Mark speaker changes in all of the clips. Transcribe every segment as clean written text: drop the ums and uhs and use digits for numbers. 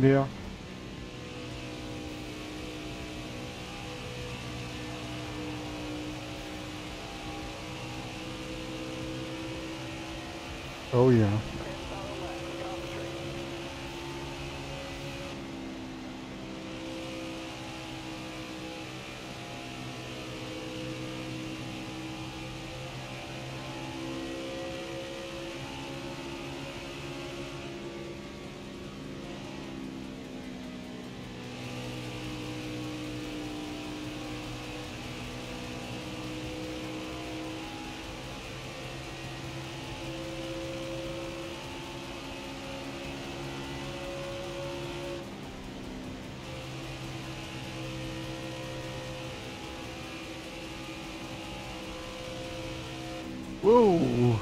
Speaker 1: Yeah. Oh yeah. Whoa.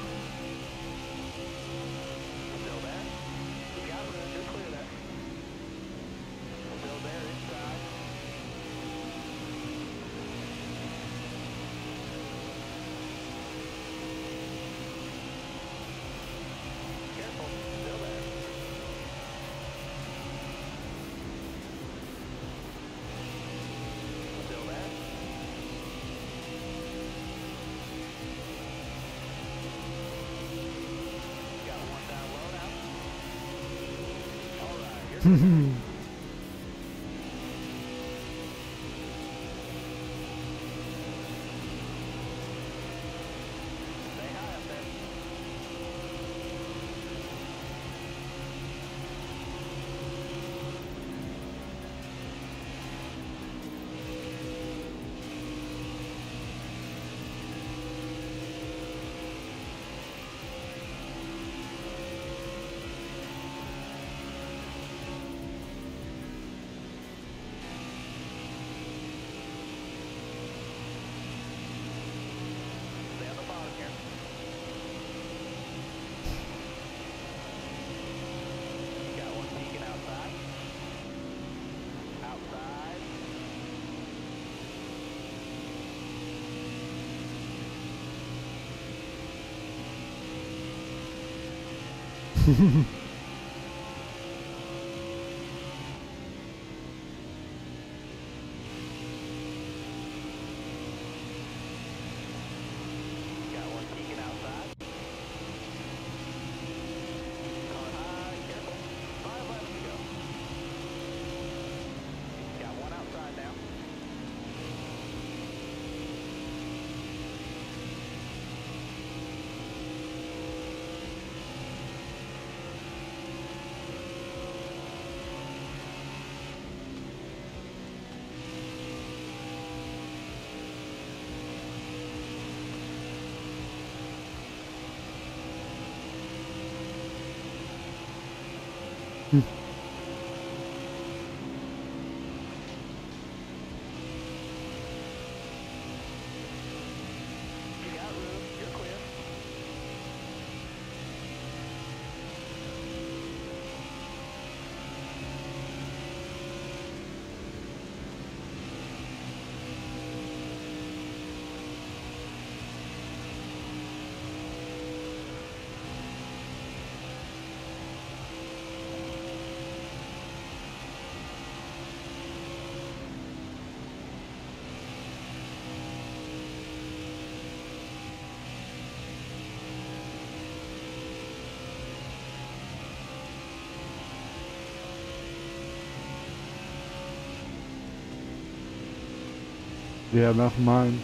Speaker 1: Yeah, that's mine.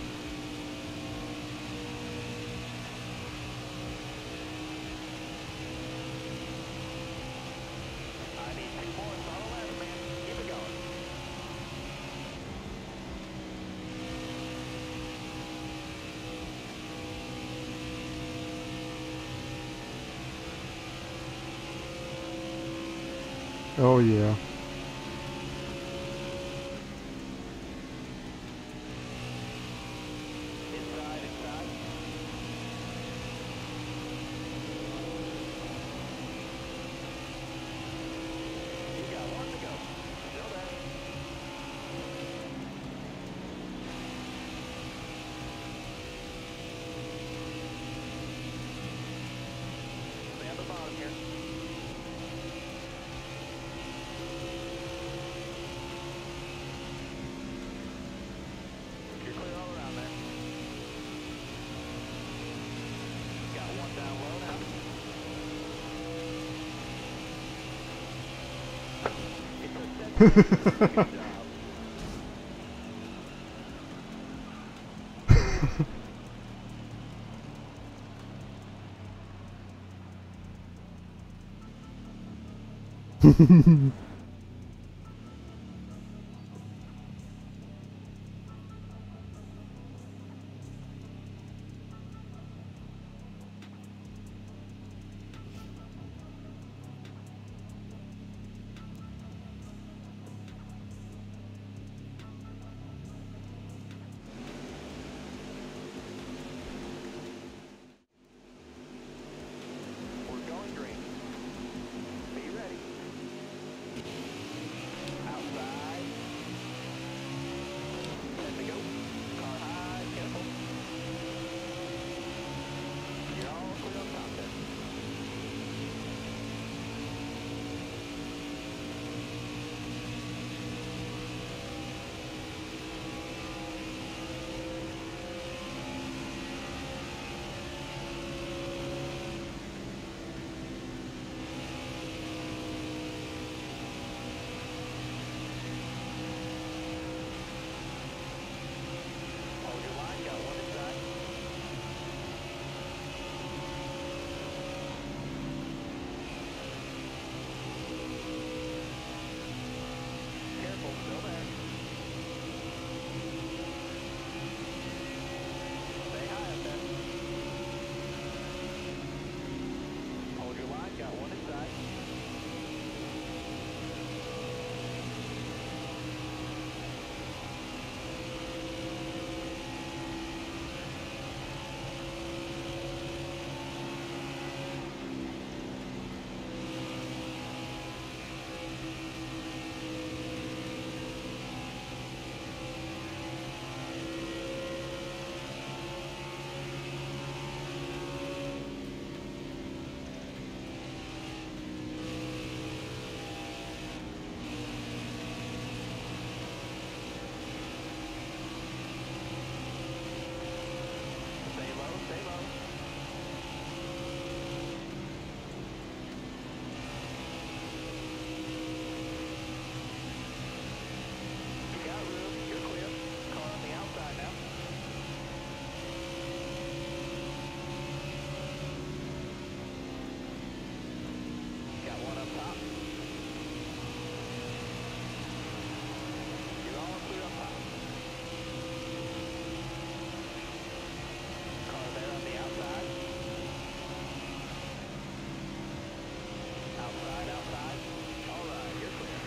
Speaker 1: Oh yeah.
Speaker 2: Good job. We're going green. Be ready. Outside. Set to go. Car high, careful. You're all clear on top there. Hold your line, got one inside. Careful, still there. Stay high up there. Hold your line, got one inside. Stay low, stay low. You got room, you're clear. Car on the outside now. Got one up top. You're all clear up top. Car there on the outside. Outside, outside. All right, you're clear.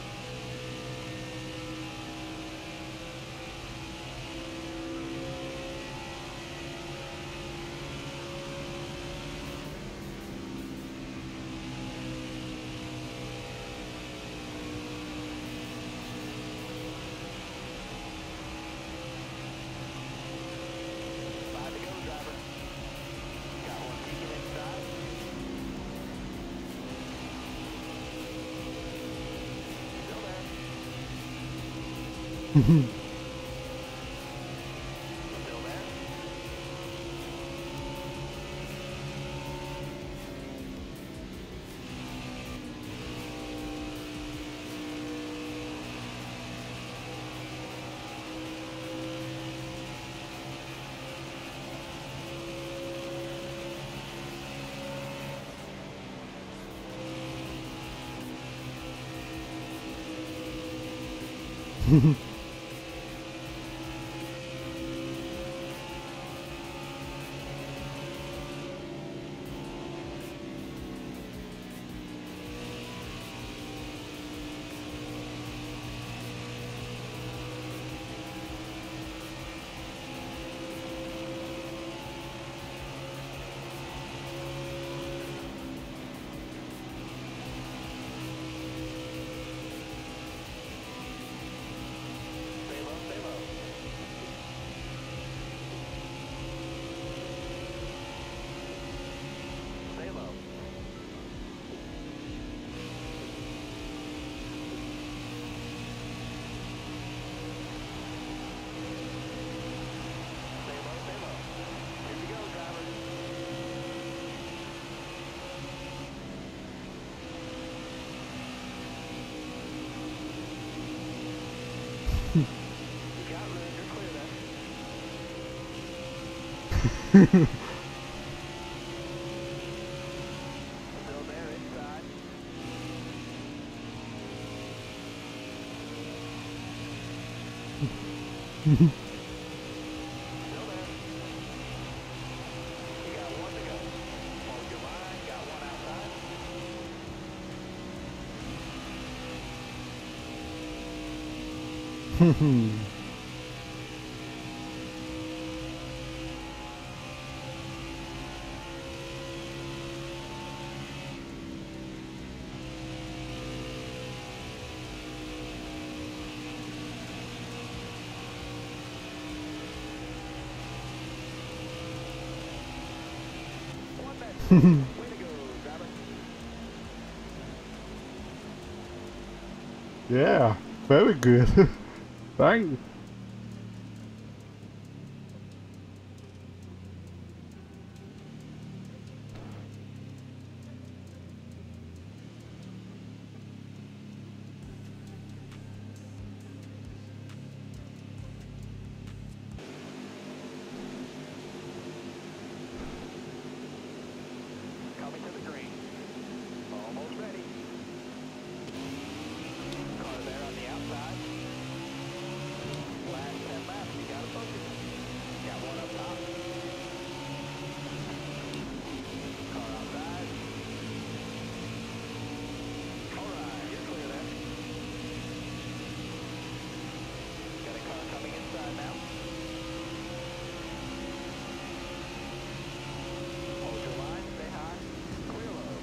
Speaker 2: Five to go, driver. Got one peeking inside. Still there. Still there. Still there inside. Still there. You got one to go. Hold your line. Got one outside. One back. Way to go, driver.
Speaker 1: Yeah, very good. Thank you.
Speaker 2: Coming to the green. Almost ready. Car there on the outside. Last 10 laps, you gotta focus. Got one up top. Car outside. Alright, you're clear there. Got a car coming inside now. Hold your line, stay high. Clear low.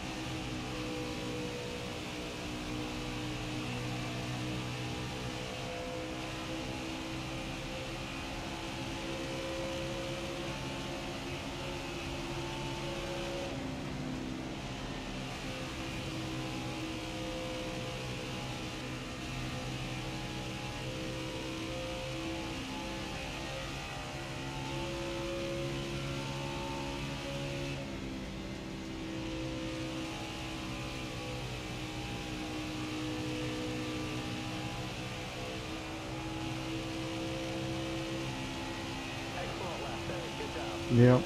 Speaker 2: Excellent lap there. Good job.
Speaker 1: Yep.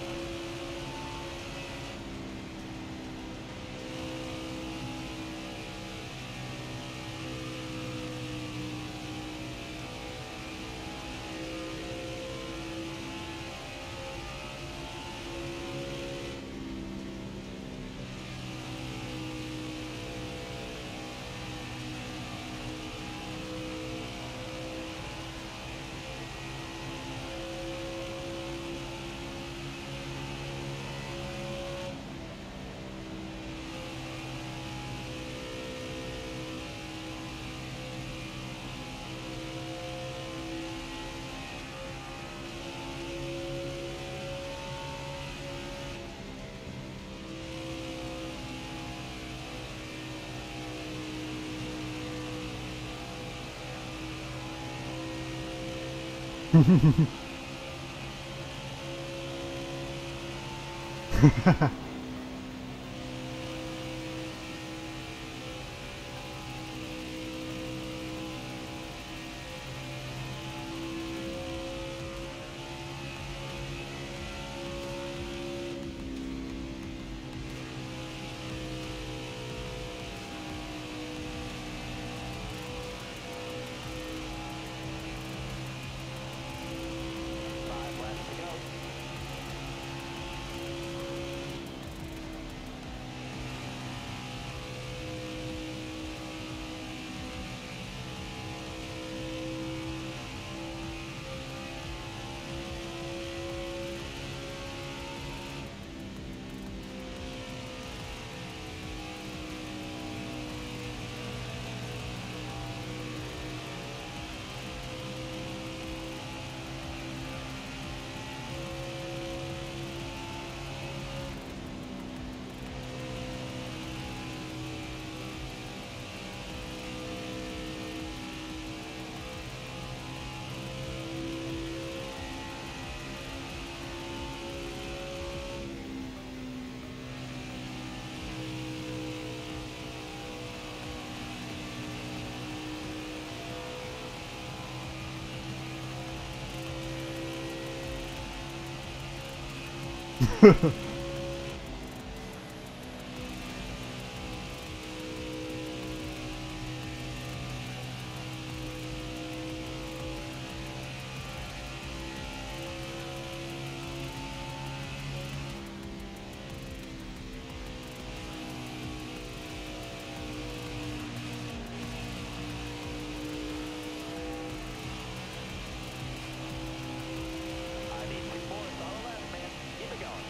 Speaker 2: I need 2 fourths on the left, man. Keep it going.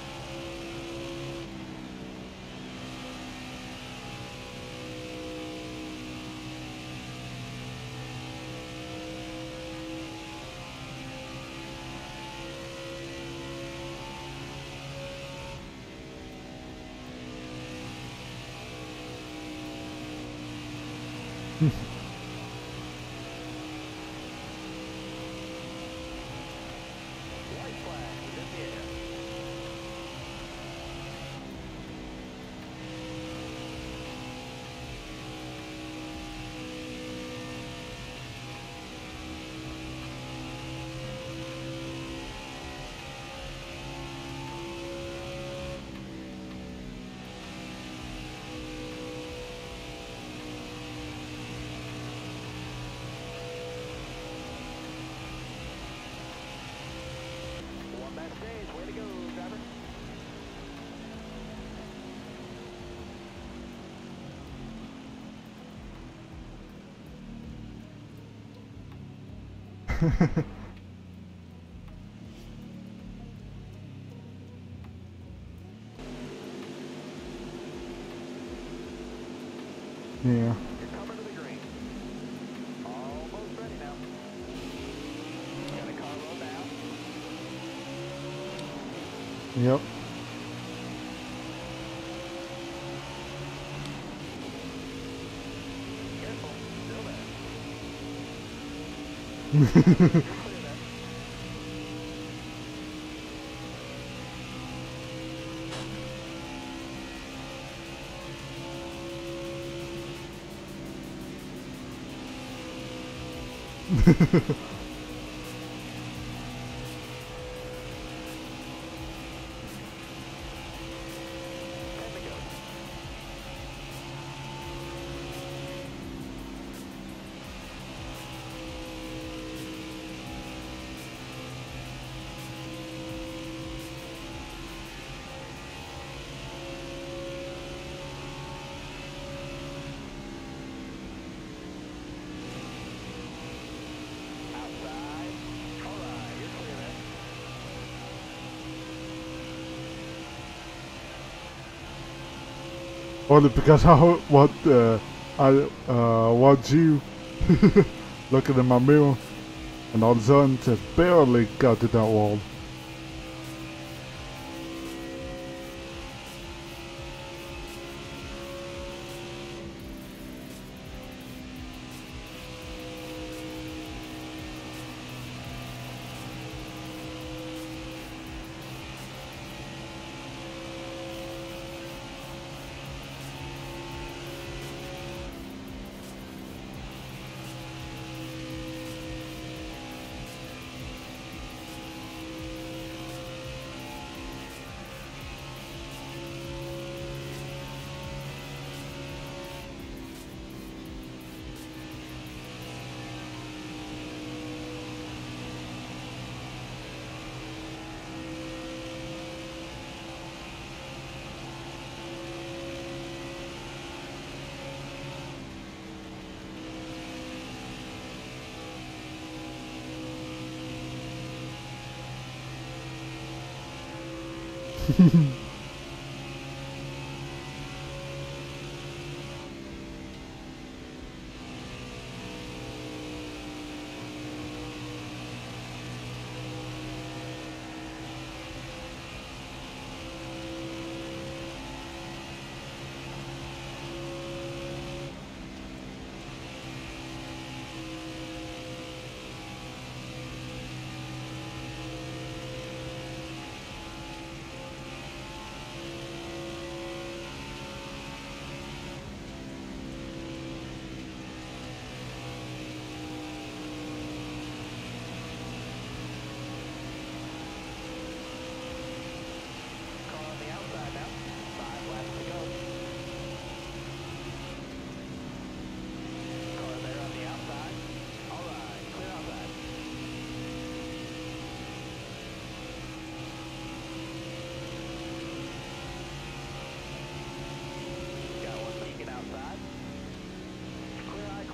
Speaker 2: White flag is in the air. One backstage. Way to go, driver.
Speaker 1: Yeah.
Speaker 2: You're coming to the green. Almost ready now. Got a car rolled out.
Speaker 1: Yep.
Speaker 2: Careful. Still there. You're clear there. Time to go. Outside. All right, you're clear there.
Speaker 1: Only because I watch you looking in my mirror, and all of a sudden just barely got to that wall.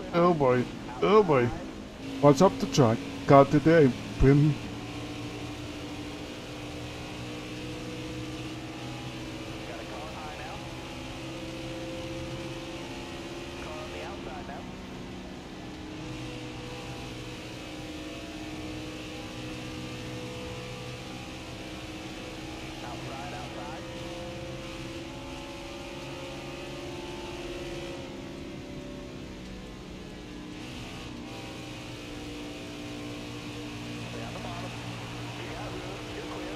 Speaker 1: Oh boy. Oh boy. Watch up the track. Got today. Pin.
Speaker 2: Got a car high now. Car on the outside now. Outside, outside. Stay on the bottom. You got room. You're clear.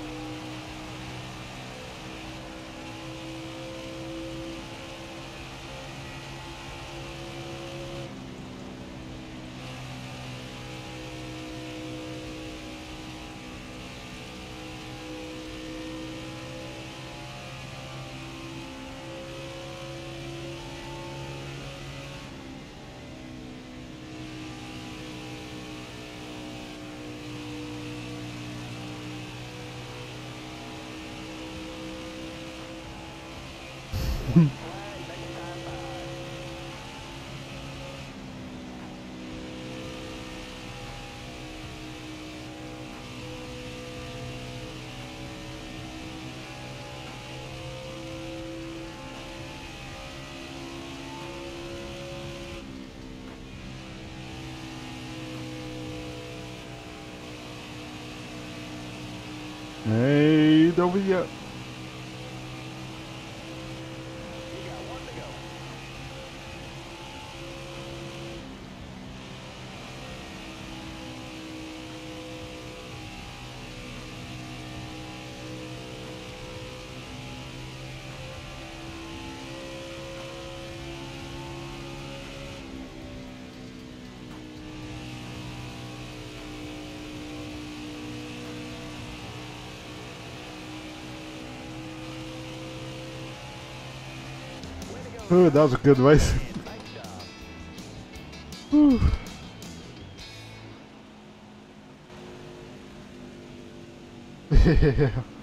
Speaker 2: Flag, making time fine.
Speaker 1: Hey, don't forget.
Speaker 2: You got one to go.
Speaker 1: Oh, that was a good race.
Speaker 2: Nice job.
Speaker 1: Whew. Yeah.